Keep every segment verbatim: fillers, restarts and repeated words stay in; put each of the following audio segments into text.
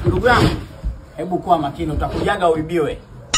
Ndugu yangu, hebu kuwa makini, utakujaga uibiwe.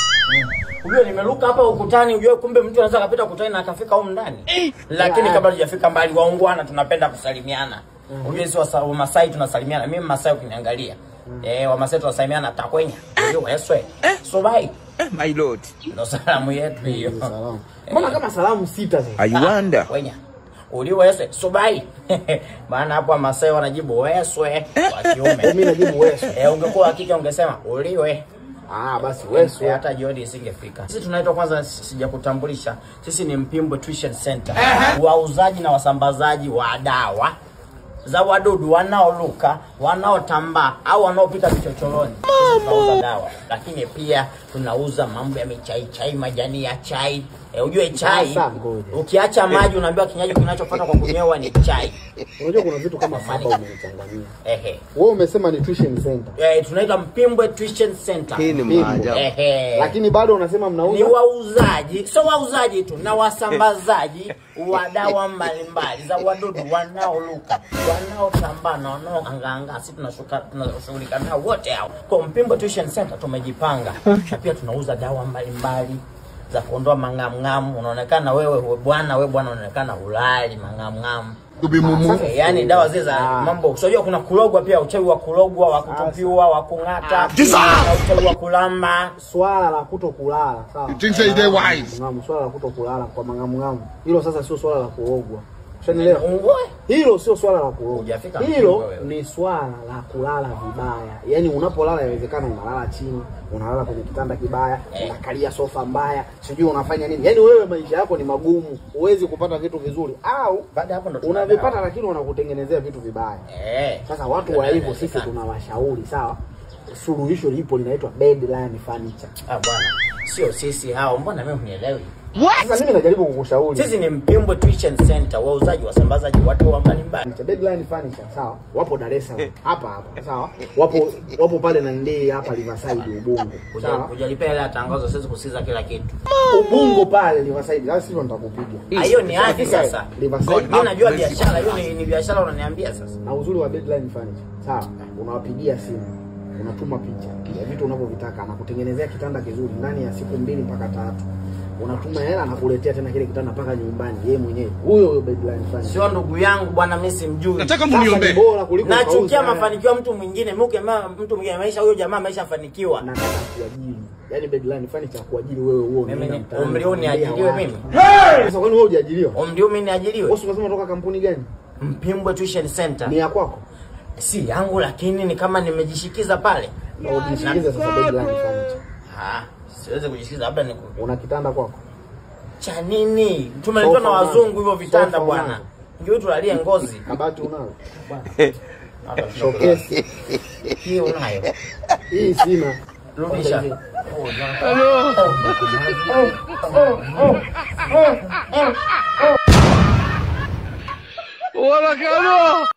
Unajua nimeruka hapa ukutani, unajua kumbe mtu anaweza kapita ukutani na akafika huko ndani. Lakini kabla hujafika mbali, waungwana tunapenda kusalimiana. Unajua sisi wa Masai tunasalimiana. Mimi Masai ukiniangalia. Eh, wa Masai tunasalimiana takwenya. Unajua yeswe. So bye. My lord. Ndio salamu yetu hiyo. Salamu. Mbona kama salamu sita sasa? Aiwanda. Kwenya. Uliwe yeswe. So bye. Maana hapo Masai wanajibu weswe kwa kiume. Mimi najibu weswe. Eh, ungekuwa hakika ungesema uliwe. Ah, basi weswe. Hata jioni isingefika. Sisi tunaitwa, kwanza sijakutambulisha, sisi ni Mpimbwe Tuition Center. Wauzaji na wasambazaji wa dawa za wadudu wanaoluka, wanaotambaa au wanaopita vichochoroni. Tunauza dawa, lakini pia tunauza mambo ya michai chai, majani ya chai. E, ujue chai ukiacha maji unaambiwa kinywaji kinachofuata kwa kunywewa ni chai. Unajua kuna vitu kama saba umechanganyia. Ehe. Wewe umesema ni tuition center. Eh, tunaita Mpimbwe Tuition Center. Hii ni maajabu. Ehe. Lakini bado unasema mnauza? Ni wauzaji, sio wauzaji tu, na wasambazaji wa dawa mbalimbali za wadudu wanaoluka, wanaotambaa na wanaoangaanga. Sisi tunashuka tunashughulika nao wote hao. Kwa Mpimbwe Tuition Center tumejipanga. Na pia tunauza dawa mbalimbali za kuondoa mangamngamu. Unaonekana wewe bwana, wewe bwana unaonekana ulali mangamngamu. Sasa yani dawa zile za mambo, unajua kuna kulogwa pia, uchawi wa kulogwa, wa kutupiwa, wa kung'ata, uchawi wa kulamba, swala la kutokulala, sawa? You think say they wise? Ngamu, swala la kutokulala kwa mangamungamu. Hilo sasa sio swala la kulogwa. Ushanielewa? Hilo sio swala la kulogwa. Hilo ni swala la kulala vibaya. Yaani unapolala inawezekana unalala chini, unalala kwenye kitanda kibaya, unakalia sofa mbaya, sijui unafanya nini. Yaani wewe maisha yako ni magumu, huwezi kupata vitu vizuri, au baada hapo ndo unavipata lakini wanakutengenezea vitu vibaya. Eh. Sasa watu wa hivyo sisi tunawashauri, sawa? Suluhisho lipo, linaitwa Bedline Furniture. Ah bwana, sio sisi hao, mbona mimi unielewi? Sasa mimi najaribu kukushauri. Sisi ni Mpimbwe Tuition Center, wauzaji wasambazaji watu wa mbalimbali. Bedline Furniture, sawa? Wapo Dar es Salaam, hapa hapa, sawa? Wapo wapo pale na ndii hapa Riverside Ubungo. Sawa? Hujalipia ile tangazo, siwezi kusiza kila kitu. Ubungo pale Riverside, sasa sio nitakupiga. Hiyo ni hadi sasa. Mimi najua biashara, hiyo ni, ni biashara unaniambia sasa. Na uzuri wa Bedline Furniture, sawa? Unawapigia simu, unatuma picha ya vitu unavyovitaka, anakutengenezea kitanda kizuri ndani ya siku mbili mpaka tatu. Unatuma hela na kuletea tena kile kitanda mpaka nyumbani yeye mwenyewe. Huyo huyo Bedline Furniture. Sio ndugu yangu bwana, mimi simjui. Nataka mniombe. Nachukia mafanikio ya mtu mwingine. Mimi ukema mtu mwingine maisha, huyo jamaa ameshafanikiwa. Nataka kuajiri. Yaani Bedline Furniture kuajiri wewe uone. Mimi umri ni ajiriwe mimi. Sasa kwani wewe hujaajiriwa? Umri mimi ni ajiriwe. Wewe unasema toka kampuni gani? Mpimbwe Tuition Center. Ni ya kwako? Si yangu, lakini ni kama nimejishikiza pale. Na ujishikiza sasa Bedline Furniture. Ah, siwezi kujishikiza, labda ni una kitanda kwako. Cha nini? Tumeletwa na wazungu hivyo vitanda bwana. Ndio tulalie ngozi. Kabati unalo? Bwana. Hata showcase. Hii unayo? Hii sina. Rudisha. Wala kano.